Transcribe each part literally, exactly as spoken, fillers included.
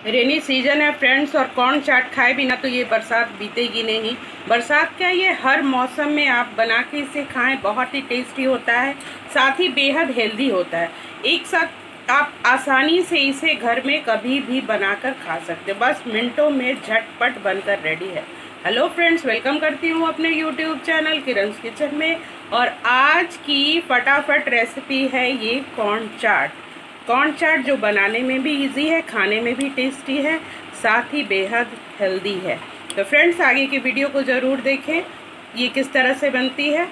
रेनी season है friends, और corn chaat खाए बिना तो ये बरसात बीतेगी नहीं। बरसात क्या, ये हर मौसम में आप बना के इसे खाएं, बहुत ही टेस्टी होता है, साथ ही बेहद हेल्दी होता है। एक साथ आप आसानी से इसे घर में कभी भी बनाकर खा सकते हैं, बस मिनटों में झटपट बनकर रेडी है। हेलो फ्रेंड्स, वेलकम करती हूँ अपने यूट्यूब चैनल किरण's किचन में। और आज की फटाफट रेसिपी है ये कॉर्न चाट। कॉर्न चाट जो बनाने में भी इजी है, खाने में भी टेस्टी है, साथ ही बेहद हेल्दी है। तो फ्रेंड्स, आगे की वीडियो को ज़रूर देखें, ये किस तरह से बनती है।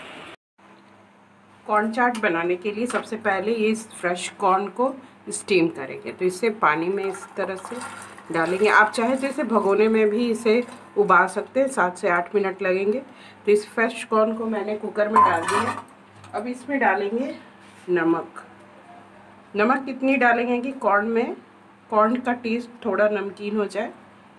कॉर्न चाट बनाने के लिए सबसे पहले ये फ्रेश कॉर्न को स्टीम करेंगे। तो इसे पानी में इस तरह से डालेंगे। आप चाहे तो इसे भगोने में भी इसे उबाल सकते हैं, सात से आठ मिनट लगेंगे। तो इस फ्रेश कॉर्न को मैंने कुकर में डाल दिया। अब इसमें डालेंगे नमक। नमक कितनी डालेंगे कि कॉर्न में कॉर्न का टेस्ट थोड़ा नमकीन हो जाए,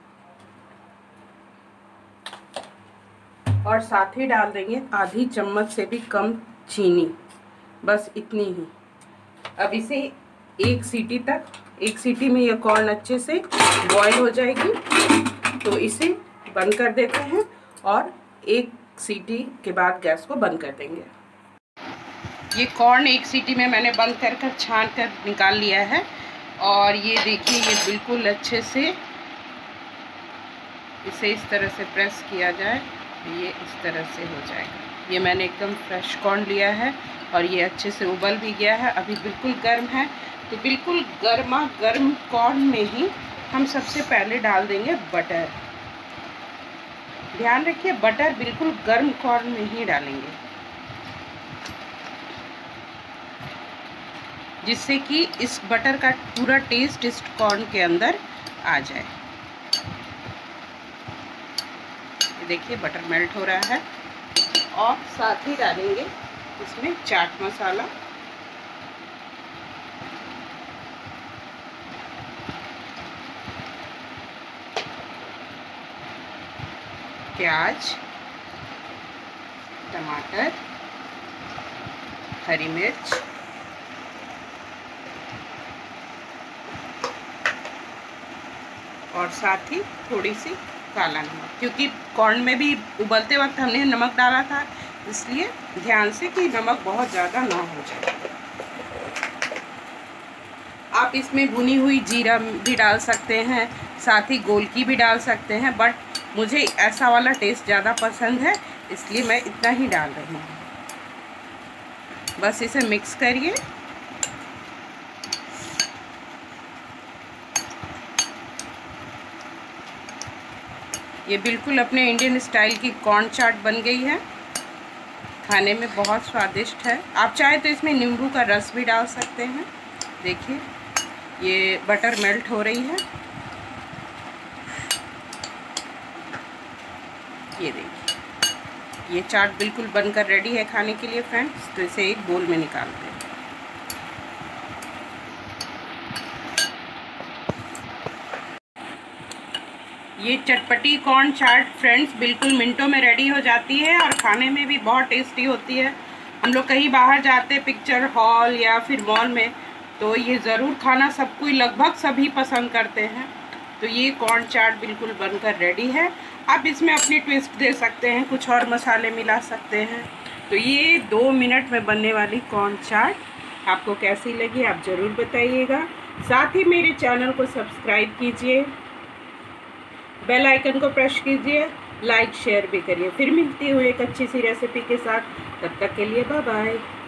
और साथ ही डाल देंगे आधी चम्मच से भी कम चीनी, बस इतनी ही। अब इसे एक सीटी तक, एक सीटी में यह कॉर्न अच्छे से बॉईल हो जाएगी, तो इसे बंद कर देते हैं और एक सीटी के बाद गैस को बंद कर देंगे। ये कॉर्न एक सीटी में मैंने बंद कर कर छान कर निकाल लिया है, और ये देखिए ये बिल्कुल अच्छे से इसे इस तरह से प्रेस किया जाए, ये इस तरह से हो जाएगा। ये मैंने एकदम फ्रेश कॉर्न लिया है और ये अच्छे से उबल भी गया है, अभी बिल्कुल गर्म है। तो बिल्कुल गर्मा गर्म कॉर्न में ही हम सबसे पहले डाल देंगे बटर। ध्यान रखिए, बटर बिल्कुल गर्म कॉर्न में ही डालेंगे, जिससे कि इस बटर का पूरा टेस्ट इस कॉर्न के अंदर आ जाए। देखिए बटर मेल्ट हो रहा है, और साथ ही डालेंगे इसमें चाट मसाला, प्याज, टमाटर, हरी मिर्च, और साथ ही थोड़ी सी काला नमक, क्योंकि कॉर्न में भी उबलते वक्त हमने नमक डाला था, इसलिए ध्यान से कि नमक बहुत ज़्यादा ना हो जाए। आप इसमें भुनी हुई जीरा भी डाल सकते हैं, साथ ही गोलकी भी डाल सकते हैं, बट मुझे ऐसा वाला टेस्ट ज़्यादा पसंद है, इसलिए मैं इतना ही डाल रही हूँ। बस इसे मिक्स करिए। ये बिल्कुल अपने इंडियन स्टाइल की कॉर्न चाट बन गई है, खाने में बहुत स्वादिष्ट है। आप चाहे तो इसमें नींबू का रस भी डाल सकते हैं। देखिए ये बटर मेल्ट हो रही है, ये देखिए ये चाट बिल्कुल बनकर रेडी है खाने के लिए फ्रेंड्स। तो इसे एक बोल में निकालते हैं। ये चटपटी कॉर्न चाट फ्रेंड्स बिल्कुल मिनटों में रेडी हो जाती है, और खाने में भी बहुत टेस्टी होती है। हम लोग कहीं बाहर जाते हैं पिक्चर हॉल या फिर मॉल में, तो ये ज़रूर खाना सब कोई लगभग सभी पसंद करते हैं। तो ये कॉर्न चाट बिल्कुल बनकर रेडी है। आप इसमें अपनी ट्विस्ट दे सकते हैं, कुछ और मसाले मिला सकते हैं। तो ये दो मिनट में बनने वाली कॉर्न चाट आपको कैसी लगी आप ज़रूर बताइएगा। साथ ही मेरे चैनल को सब्सक्राइब कीजिए, बेल आइकन को प्रेस कीजिए, लाइक शेयर भी करिए। फिर मिलती हूँ एक अच्छी सी रेसिपी के साथ, तब तक के लिए बाय बाय।